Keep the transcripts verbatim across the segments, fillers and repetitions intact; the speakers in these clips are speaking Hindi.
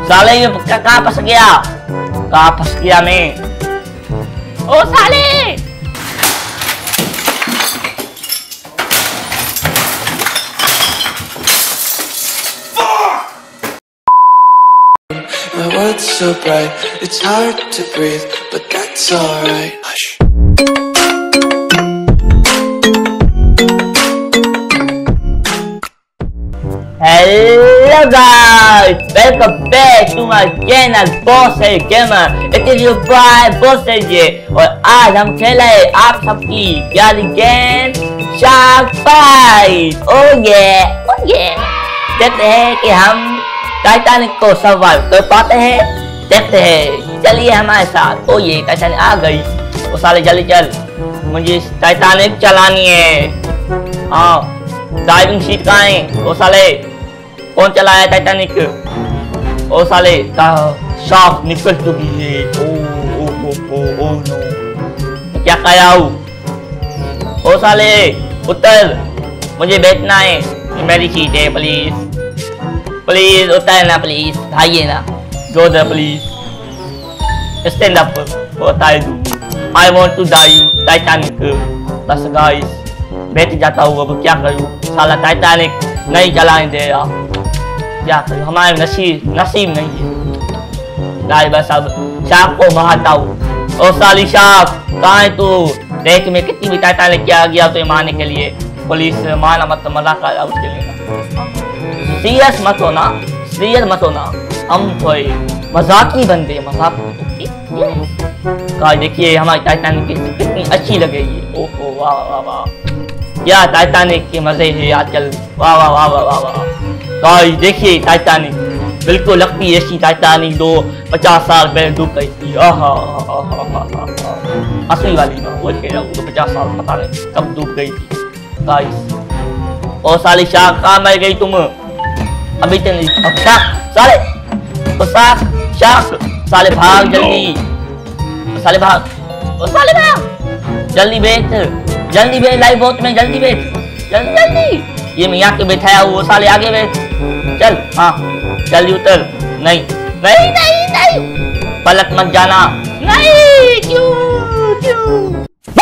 साले ये कहाँ फंस गया, कहाँ फंस गया मैं? ओ साले My world's so bright, it's hard to breathe, but that's alright. Hush. Hello guys, welcome back to my channel Bossy Gamer. It is your boy Bossy J और आज हम खेल रहे हैं आप सबकी प्यारी गेम शार्क फाइट। ओ ये ओ ये देखते हैं कि हम टाइटैनिक को सर्वाइव कर पाते हैं, देखते हैं। चलिए हमारे साथ। ओ ये टाइटैनिक आ गई। ओ साले जल्दी चल, मुझे टाइटैनिक चलानी है। हाँ ड्राइविंग सीट कहाँ है? ओ साले कौन चलाया टाइटैनिक? ओ साले शार्क निकल चुकी है। ओ ओ ओ ओ ओ नो, क्या खाया हूँ? ओ साले उतर, मुझे बैठना है, मेरी सीट है। प्लीज प्लीज उतर ना, प्लीज भाइये ना, गो दे प्लीज, स्टैंड अप, उतार दूँ। I want to die Titanic. बस गाइस बैठ जाता हूँ, अब क्या करूँ? साला टाइटैनिक नहीं चलाने दे रहा, क्या करूँ? हमारे नसीब नसीब नहीं है गाइस। बस अब शार्क को मारता हूँ। ओ साली शार्क कहाँ है तू? देख मैं कितनी भी टाइटैनिक किया गया तो मारने के लिए। पुलिस मारना मत, मजाक कर रहा उसके लिए। सीरियस मत होना, सीरियस मत होना, हम कोई मजाकी बंदे, मजाक। गाइस देखिए हमारी टाइटैनिक कितनी अच्छी लगेगी। ओहो वाह वाह वाह, क्या टाइटैनिक के मजे है आजकल। वाह वाह वाह वाह वाह वाह। गाइस देखिए टाइटैनिक बिल्कुल लगती है ऐसी टाइटैनिक दो पचास साल पहले डूब गई थी। असली वाली ना, वो कह रहा हूँ तो पचास साल पता नहीं कब डूब गई थी गाइस। और साली शार्क कहाँ मर गई तुम? अभी तो नहीं। अब शार्क साले, ओ शार्क शार्क साले भाग जल्दी, साले भाग, ओ साले भाग जल्दी बैठ, जल्दी बैठ लाइव बोट में, जल्दी बैठ, जल्दी जल्दी। ये मैं यहाँ के बैठाया हूँ, वो साले आगे बैठ, चल। हाँ जल्दी उतर। नहीं नहीं नहीं नहीं, पलट मत जाना। नहीं क्यों क्यों?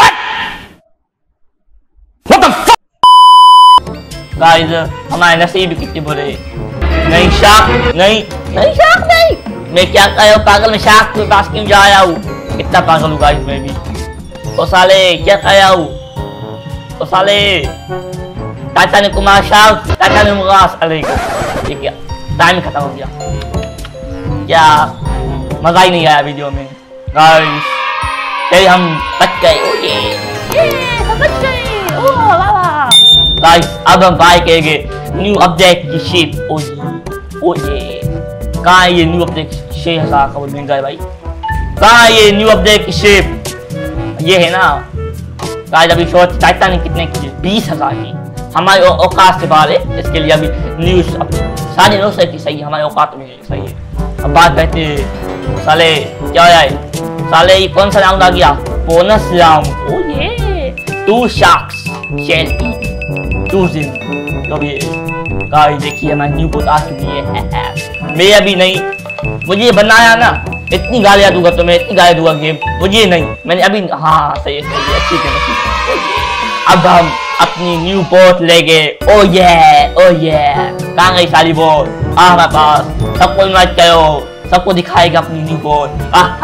गाइस हमारे नसीब कितने बुरे। नहीं शार्क नहीं, नहीं शार्क नहीं। मैं क्या कह रहा हूँ पागल, में शार्क के पास क्यों जा रहा हूँ? कितना पागल हूँ गाइस मैं भी। ओ साले क्या कह रहा हूँ? ओ साले टाइटैनिक को मार, शार्क टाइटैनिक को मार। साले ये क्या, टाइम खत्म हो गया क्या? मजा ही नहीं आया वीडियो में गाइस। फिर हम बच गए। ओ ये ये हम बच गए। ओ वाह वाह गाइस। अब हम बाय करेंगे न्यू अपडेट की शिप। ओ ये ओ ये कहाँ है ये न्यू अपडेट? छह हजार का वो महंगा है भाई। कहाँ है ये न्यू अपडेट की शिप? ये है ना गाइस। अभी शॉर्ट टाइटैनिक कितने की? बीस हजार की। हमारे औकात से बाहर है, इसके लिए अभी न्यूज अब साढ़े नौ सौ की सही है, हमारे औकात में सही है। अब बात कहते साले क्या है? साले ये कौन सा राउंड आ गया? Bonus round. Oh yeah two sharks shall eat two जिन। तो ये गाइस देखिए हमारी न्यू बोट आ चुकी है। मैं अभी नहीं, मुझे बनाया ना, इतनी गालियां दूंगा तो मैं इतनी गालियां दूंगा गेम, मुझे नहीं, मैंने अभी। हाँ सही है सही है, अच्छी है। अब हम अपनी न्यू बोट ले गए। ओ ये ओ ये कहाँ गई सारी बोट? आ हमारे पास। सबको इनवाइट करो, सबको दिखाएगा अपनी न्यू बोट।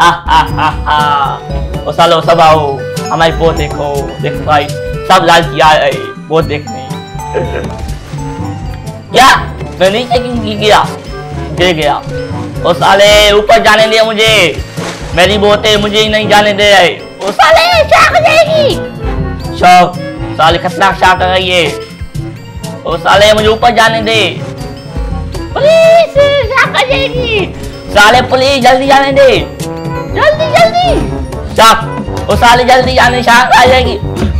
ओ सालो सब आओ हमारी बोट देखो, देखो भाई सब लाल किया है बोट देखने। क्या मैं नहीं चेकिंग किया, गिर गया। ओ साले ऊपर जाने दे मुझे, मेरी बोट है, मुझे ही नहीं जाने दे रहे। ओ साले शार्क जाएगी, शार्क साले खतरनाक शार्क आ गई है। ओ साले मुझे ऊपर जाने दे, पुलिस शार्क आ जाएगी। साले पुलिस जल्दी जाने दे, जल्दी जल्दी शार्क। ओ साले जल्दी जाने, शार्क आ जाएगी।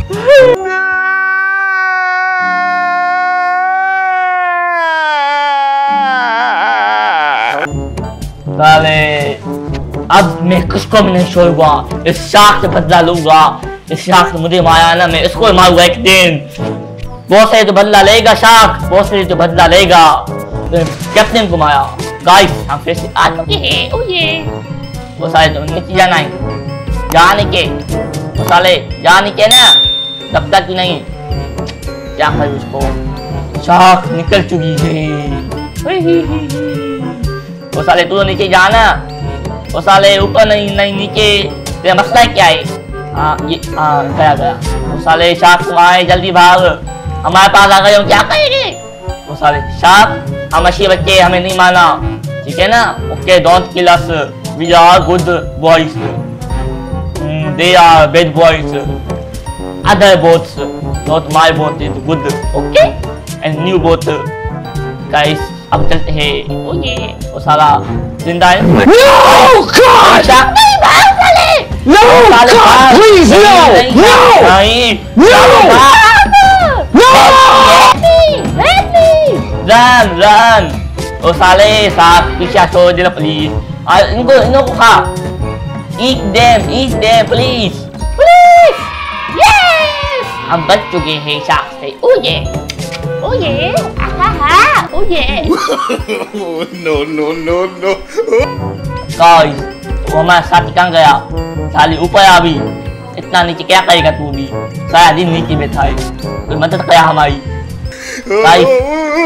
साले अब मैं किसको भी नहीं छोड़ूंगा, इस शार्क से बदला लूंगा। इस शार्क ने मुझे मारा ना, मैं इसको मारूंगा एक दिन। बहुत से तो बदला लेगा शार्क, बहुत से तो बदला लेगा। कैप्टन को मारा, गाइस हम फिर से आ चुके हैं। ओ ये वो साले तो नीचे जाना है, जाने के वो साले जाने के ना तब तक नहीं क्या करूँ उसको। शाख निकल चुकी है। वो साले तू तो नीचे जाना, वो साले ऊपर नहीं नहीं नीचे, तेरा मसला क्या है? हाँ ये हाँ गया गया। वो साले शाख तुम आए जल्दी भाग, हमारे पास आ गए, हम क्या करेंगे? वो साले शाख हम अच्छे बच्चे, हमें नहीं माना, ठीक है ना? Okay don't kill us, we are good boys, they are bad boys, other boats not my boat is good, okay and new boat guys अब चलते हैं। ओ ये वो साला जिंदा है। No God! नहीं भाग साले, No God! Please no! No! नहीं No! No! Run run. Oh साले साथ पीछे छोड़ देना प्लीज, इनको इनको खा, eat them eat them please please. Yes हम बच चुके हैं शाख से। ओ ये ओ ये आहा ओ ये No, no, no, no. Guys वो हमारे साथ कहाँ गया? साली ऊपर आ भी, इतना नीचे क्या करेगा तू भी? सारा दिन नीचे बैठा है, कोई मदद करा हमारी गाइस।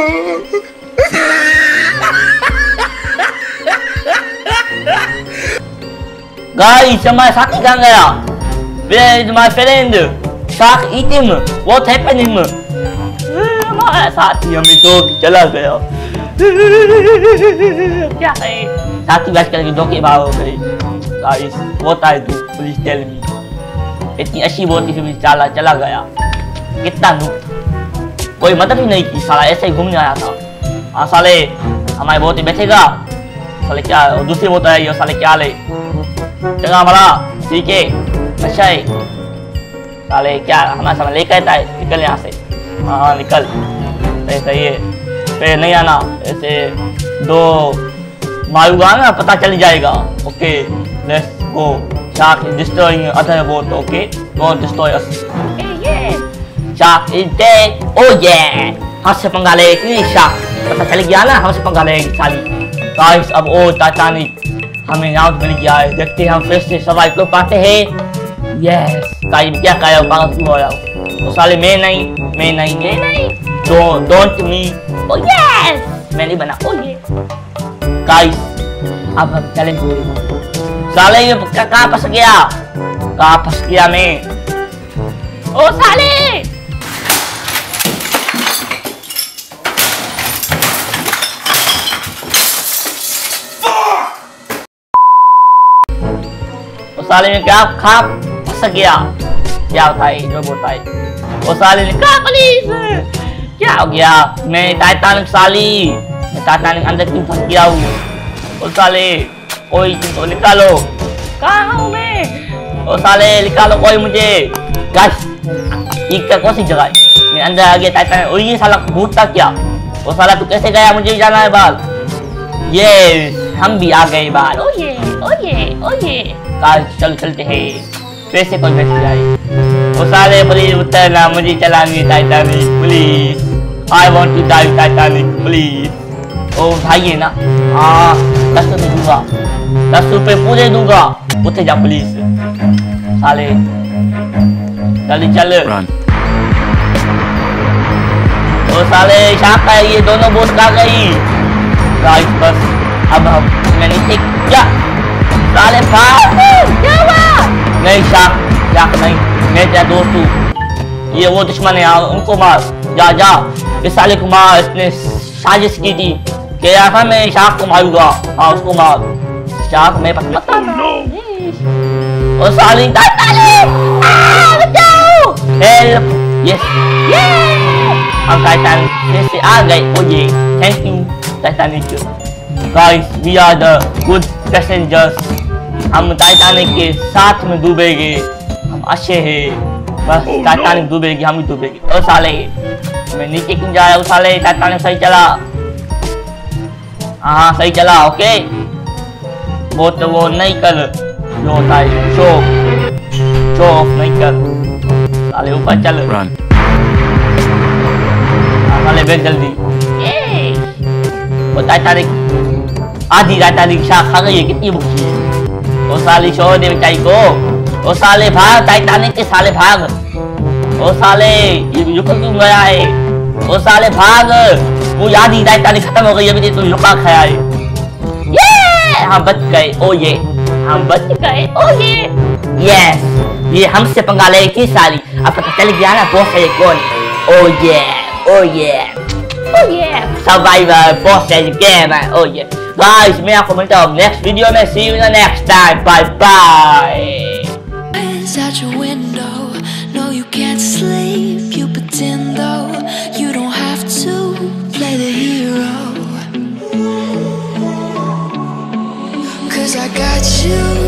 गाइस हमारे साथी कहाँ गया? Where is my friend? Shark eat him. What happened him? हमारा साथी हमें छोड़ चला गया। क्या है? साथी बच करके धोखे भाग हो गए। Guys what I do? Please tell me. इतनी अच्छी बोती फिर भी चला चला गया, कितना नूब था, कोई मदद ही नहीं की, साला ऐसे ही घूमने आया था। हाँ साले हमारे बोती बैठेगा, साले क्या दूसरी बोत है ये, साले क्या ले चंगा भला ठीक है अच्छा है। साले क्या हमारा सामान लेकर आता है, निकल यहाँ से। हाँ निकल, सही सही है, फिर नहीं आना, ऐसे दो मारूंगा ना पता चल जाएगा। Okay let's go, shark is destroying other boat, okay don't destroy us. Shark is dead. Oh yeah हमसे पंगा लेगी शार्क, पता चल गया ना हमसे पंगा लेगी साली। गाइस अब ओ टाइटैनिक हमें आउट मिल गया है, देखते हैं हम फिर से सर्वाइव कर पाते हैं। यस गाइस क्या कहा पागल क्यों हो रहा हूँ? तो साले मैं नहीं मैं नहीं मैं नहीं don't don't me. Oh yes मैं नहीं बना। ओ ये गाइस अब हम चलेंगे। साले ये कहाँ फंस गया, कहाँ फंस गया मैं? ओ साले साले ने क्या खा फंस गया, क्या होता है जो बोलता है? वो साले ने कहा पुलिस क्या हो गया? मैं टाइटैनिक साली, मैं टाइटैनिक अंदर क्यों फंस गया हूँ? वो साले कोई तो निकालो, कहाँ हूँ मैं? वो साले निकालो कोई मुझे। गाइस एक कौन सी जगह है? मैं अंदर आ गया टाइटैनिक। और ये साला भूत था क्या? वो साला तू कैसे गया? मुझे भी जाना है बाल। ये हम भी आ गए बाल। ओ ये ओ ये ओ ये गाइस चल चलते हैं, पैसे कोई बैठ जाए। वो सारे प्लीज उतरना, मुझे चलानी Titanic please, I want to dive Titanic please. Oh भाई है ना, हाँ दस रुपये दूंगा, दस रुपये पूरे दूंगा, उठे जा प्लीज। साले जल्दी चल। ओ साले शार्क का ये दोनों बोट कहाँ गई? गाइस बस अब हम मैंने एक क्या साले भाग क्या हुआ? नहीं शार्क शार्क नहीं, मैं तेरा दोस्त हूँ, ये वो दुश्मन है, उनको मार, जा जा इस साले को मार, इसने साजिश की थी, कह रहा था मैं शार्क को मारूंगा। हाँ उसको मार, शार्क मेरे पास मत आना। और साले बचाओ हेल्प, यस हम टाइटैनिक से आ गए। Oh yeah thank you Titanic. Guys we are the good passengers, हम टाइटैनिक के साथ में डूबेंगे, हम अच्छे हैं, बस टाइटैनिक डूबेगी हम भी डूबेंगे। और साले मैं नीचे क्यों जा रहा हूँ? साले टाइटैनिक सही चला, हाँ सही चला ओके। वो तो वो नहीं कर जो होता है, शो शो ऑफ नहीं कर। साले ऊपर चल, साले बैठ जल्दी। वो टाइटैनिक आधी रात आधी शाख खा गई है, कितनी भूखी है। ओ साले छोड़ दे बेचारी को। ओ साले भाग, टाइटैनिक के साले भाग। ओ साले ये रुक क्यों गया है? ओ साले भाग, वो आधी टाइटैनिक खत्म हो गई, अभी तो रुका खाया है। ये हम बच गए। ओ ये हम बच गए। ओ ये यस, ये हमसे पंगा ले की साली, अब पता चल गया ना बॉस है कौन। ओ ये ओ ये ओ ये सर्वाइवर बॉस है गेम है। ओ ये गाइस, मैं आपको मिलता हूँ नेक्स्ट वीडियो में। See you in the next time, bye bye. Out your window, no you can't sleep, you pretend though you don't have to play the hero, 'cause I got you.